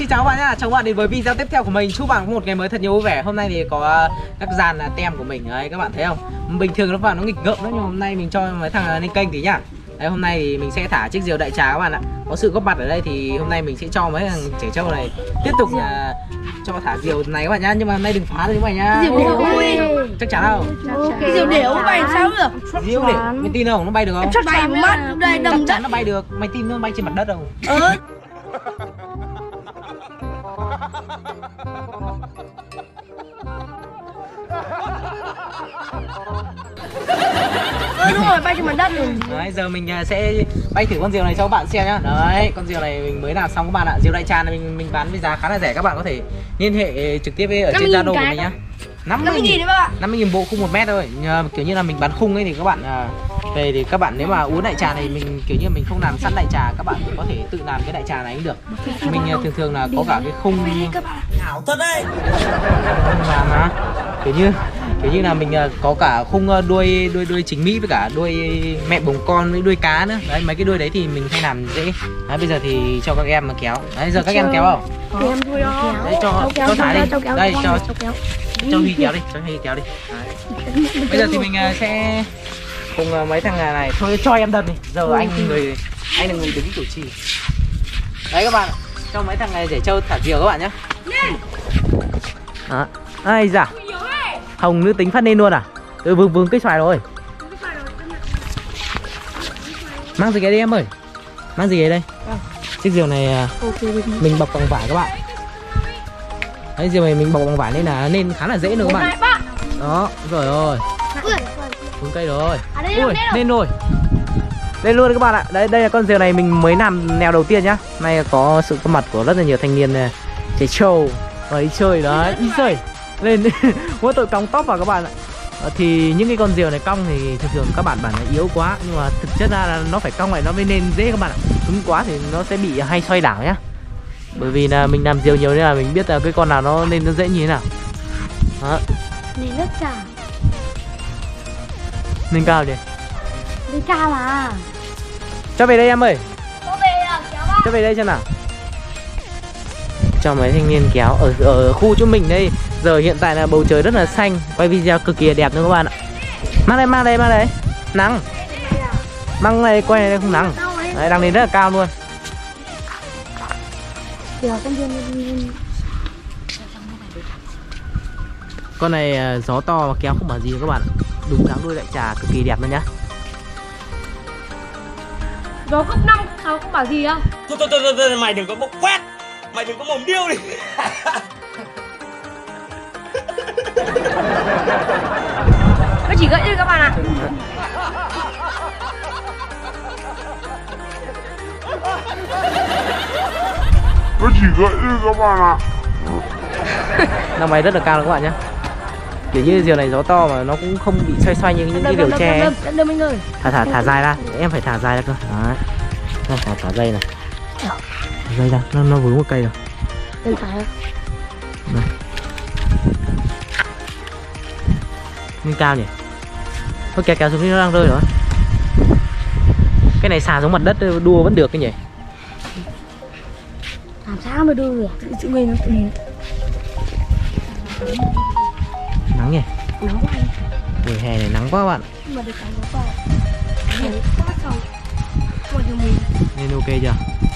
xin chào các bạn nhá, chào các bạn đến với video tiếp theo của mình. Chúc bạn có một ngày mới thật nhiều vui vẻ. Hôm nay thì có các dàn tem của mình đấy, các bạn thấy không? Bình thường nó vào nó nghịch ngợm đó, nhưng hôm nay mình cho mấy thằng lên kênh tí nhá. Đấy, hôm nay thì mình sẽ thả chiếc diều đại trà các bạn ạ. Có sự góp mặt ở đây thì hôm nay mình sẽ cho mấy thằng trẻ trâu này tiếp tục là cho thả diều này các bạn nhá. Nhưng mà hôm nay đừng phá rồi các bạn nhá. Diều đều. Chắc chắn không? Diều đều bay sao được? Diều đều, mày tin không? Nó bay được không? Chắc bay mất đây Chắc đâm chắn nó bay được. Mày tin nó bay trên mặt đất không? Đúng rồi, bay trên mặt đất rồi. Đấy, giờ mình sẽ bay thử con diều này cho các bạn xem nhá. Đấy, con diều này mình mới làm xong các bạn ạ. Diều đại trà này mình bán với giá khá là rẻ, các bạn có thể liên hệ trực tiếp ở trên Zalo của mình nhá. 50.000 đấy bạn. 50.000 bộ khung 1 mét thôi. Kiểu như là mình bán khung ấy thì các bạn về thì các bạn nếu mà uống đại trà này mình kiểu như mình không làm sẵn đại trà, các bạn có thể tự làm cái đại trà này cũng được. Mình thường là có cả cái khung ảo thật đấy. Làm á. Kiểu như là mình có cả khung đuôi chính mỹ với cả đuôi mẹ bồng con với đuôi cá nữa. Đấy, mấy cái đuôi đấy thì mình hay làm dễ. Đấy, bây giờ thì cho các em mà kéo. Đấy, giờ các em kéo không? Em thôi đó. Đấy, cho Thái đi. Đây, cho Huy kéo đi, cho Huy kéo đi. Đấy. Bây giờ thì mình sẽ cùng mấy thằng này thôi cho em đâm đi. Giờ anh là người đứng chủ trì. Đấy các bạn, cho mấy thằng này để trâu thả diều các bạn nhé. Đó. Ai dạ. Hồng nữ tính phát lên luôn à? Vướng cái xoài rồi. Mang gì cái đi em ơi. Mang gì cái đây? Chiếc diều này mình bọc bằng vải các bạn. Đấy, diều này mình bọc bằng vải nên là nên khá là dễ nữa các bạn. Đó, rồi. Xuống cây rồi. Ui, lên rồi. Lên luôn các bạn ạ. Đấy, đây là con diều này mình mới làm nèo đầu tiên nhá. Nay có sự có mặt của rất là nhiều thanh niên trẻ trâu và đi chơi đấy. Đi chơi. Lên mỗi tội cong tóc vào các bạn ạ. Thì những cái con diều này cong thì thường các bạn bảo là yếu quá, nhưng mà thực chất ra là nó phải cong lại nó mới nên dễ các bạn ạ. Cứng quá thì nó sẽ bị hay xoay đảo nhá. Bởi vì là mình làm diều nhiều nên là mình biết là cái con nào nó nên nó dễ như thế nào. Đó. Này rất cao. Lên cao đi. Lên cao mà. Cho về đây em ơi. Có về à, kéo vào. Cho về đây xem nào. Cho mấy thanh niên kéo ở khu chỗ mình đây. Giờ hiện tại là bầu trời rất là xanh, quay video cực kỳ đẹp luôn các bạn ạ. Mang đây. Nắng. Mang này quay này không nắng. Đấy, đang lên rất là cao luôn. Con này gió to mà kéo không bảo gì các bạn. Đúng dáng đuôi đại trà cực kỳ đẹp luôn nhá. Gió cấp 5 không bảo gì đâu. Thôi, mày đừng có bốc quét. Mày đừng có mồm điêu đi. Nó chỉ gãy thôi các bạn ạ. Nó chỉ gãy thôi các bạn ạ. Đang bay rất là cao các bạn nhé. Kiểu như diều này gió to mà nó cũng không bị xoay như những cái diều tre. Đâm anh ơi. Thả dài ra, em phải thả dài ra cơ. Đấy. Thả dây này. Dây ra, nó vướng một cây rồi. Lên phải. Lên cao nhỉ. Thôi kéo xuống đi, nó đang rơi rồi. Cái này xà xuống mặt đất đua vẫn được cái nhỉ. Làm sao mà đưa được? Sự mình nó nắng nhỉ. nóng quá anh. Mùa hè này nắng quá các bạn. Nhưng mà được cái nó to. Quá sâu. Quá nhiều mùi. Nên ok chưa?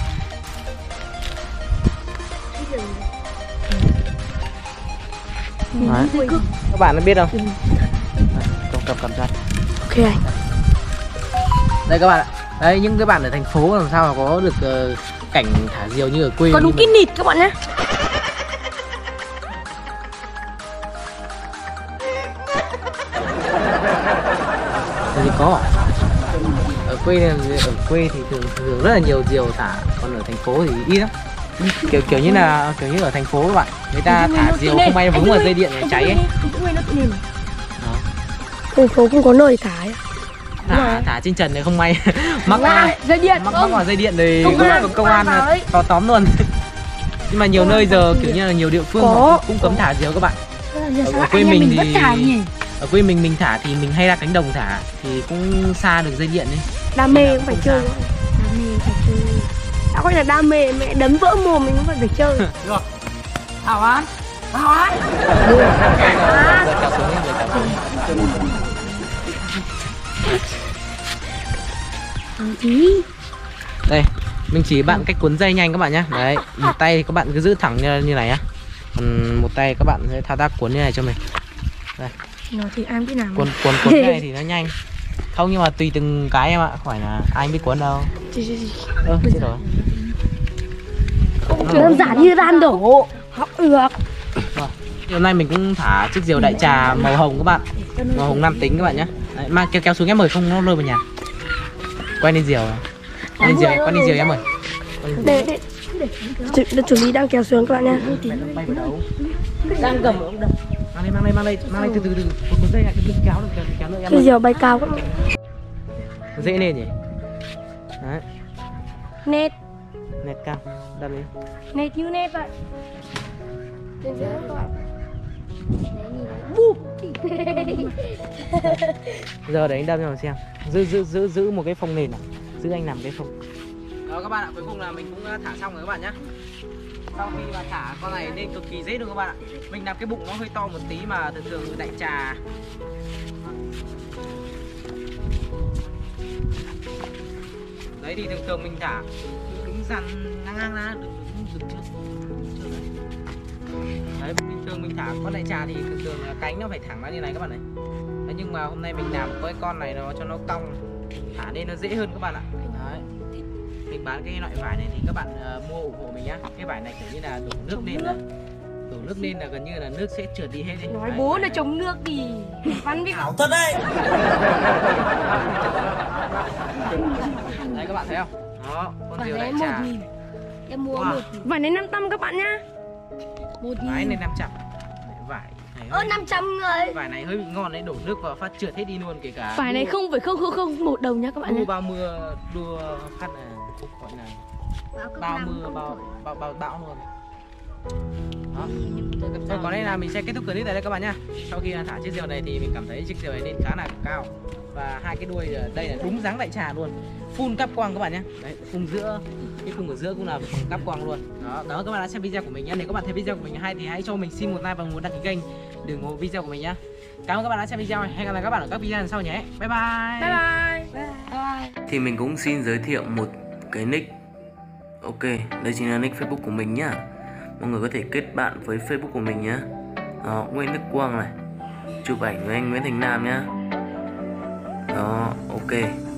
Đấy. Các bạn có biết không? Cầm ra. Ok anh. Đây các bạn ạ. Đây, những cái bạn ở thành phố làm sao mà có được cảnh thả diều như ở quê. Có đúng cái nịt các bạn nhé. Thì có. Ở quê thì thường rất là nhiều diều thả, còn ở thành phố thì ít lắm. Kiểu như ở thành phố các bạn, người ta thả diều không may vướng vào dây điện để cháy ấy. Thành phố cũng có nơi thả ấy. Thả trên trần này không may mắc dây điện, mắc vào dây điện thì công an có tóm luôn. Nhưng mà nhiều nơi giờ kiểu như là nhiều địa phương cũng cấm thả diều các bạn. Ở quê mình thì ở quê mình thả thì mình hay ra cánh đồng thả thì cũng xa được dây điện ấy. Đam mê cũng phải chơi. Đam mê phải chơi. Đã gọi là đam mê, mẹ đấm vỡ mồm mình cũng phải chơi. Được. Hảo An. Hảo An. Giờ kéo xuống đi, giờ kéo xuống. Tí. Đây, mình chỉ bạn cách cuốn dây nhanh các bạn nhé. Đấy, một tay thì các bạn cứ giữ thẳng như này á. Còn một tay các bạn sẽ thao tác cuốn như này cho mình. Đây. Nó thì ai biết làm. Cuốn cái này thì nó nhanh. Không, nhưng mà tùy từng cái em ạ, khỏi là ai biết cuốn đâu. Chết rồi. Đơn giản như ran đổ. Học được. Hôm nay mình cũng thả chiếc diều đại trà màu hồng các bạn. Màu hồng nam tính các bạn nhé. Đấy, mang kéo xuống em ơi, không nó rơi vào nhà. Quay lên diều. Quay lên diều em ơi. Để chuẩn bị đang kéo xuống các bạn nha. Đang cầm ở đâu? Mang đây từ cuốn dây này, từ kéo nữa em Cái ơi. diều bay cao các bạn. Dễ lên nhỉ? Đấy, Nét. nẹt cao, đâm đi. Nét như nét vậy. Lên dưới các bạn. Bu. Giờ đấy anh đâm cho mình xem. Giữ một cái phông nền à? Giữ anh làm cái phông. Đó các bạn ạ, cuối cùng là mình cũng thả xong rồi các bạn nhé. Sau khi mà thả con này nên cực kỳ dễ luôn các bạn ạ. Mình làm cái bụng nó hơi to một tí mà thường đại trà. Đấy thì thường mình thả đứng dằn ngang ra, đừng trước. Đấy, bình thường mình thả con đại trà thì thường là cánh nó phải thẳng ra như này các bạn này. Đấy, nhưng mà hôm nay mình làm với con này nó cho nó cong, thả nên nó dễ hơn các bạn ạ. Đấy. Mình bán cái loại vải này thì các bạn mua ủng hộ mình nhá. Cái vải này kiểu như là đổ nước lên là gần như là nước sẽ trượt đi hết đấy. Nói bố là chống nước thì văn biết Hảo thật đấy. Đấy các bạn thấy không? Đó, con diều đại vải trà. 1.000. Em mua Wow. 1. Vải này 500 các bạn nhá. 1.000. Vải này 500. Vải này 500 người. vải này hơi bị ngon đấy, đổ nước vào phát trượt hết đi luôn, kể cả Vải này 0,001 đồng nhá các bạn mưa nhá. bao mưa đua phát là gọi là bao mưa bão luôn. Đó. Rồi còn đây là mình sẽ kết thúc clip tại đây các bạn nhá. Sau khi thả chiếc diều này thì mình cảm thấy chiếc diều này lên khá là cao và hai cái đuôi ở đây là đúng dáng đại trà luôn, full cáp quang các bạn nhé. Đấy, khung giữa, cái khung ở giữa cũng là cáp quang luôn. Đó các bạn đã xem video của mình nhé. Nếu các bạn thấy video của mình hay thì hãy cho mình xin một like và một đăng ký kênh để ủng hộ video của mình nhé. Cảm ơn các bạn đã xem video này. Hẹn gặp lại các bạn ở các video lần sau nhé. Bye bye. Bye bye. Thì mình cũng xin giới thiệu một cái nick. Ok, đây chính là nick Facebook của mình nhá. Mọi người có thể kết bạn với Facebook của mình nhá. Đó, Nguyễn Đức Quang này. Chụp ảnh với anh Nguyễn Thành Nam nhá. Đó, ok.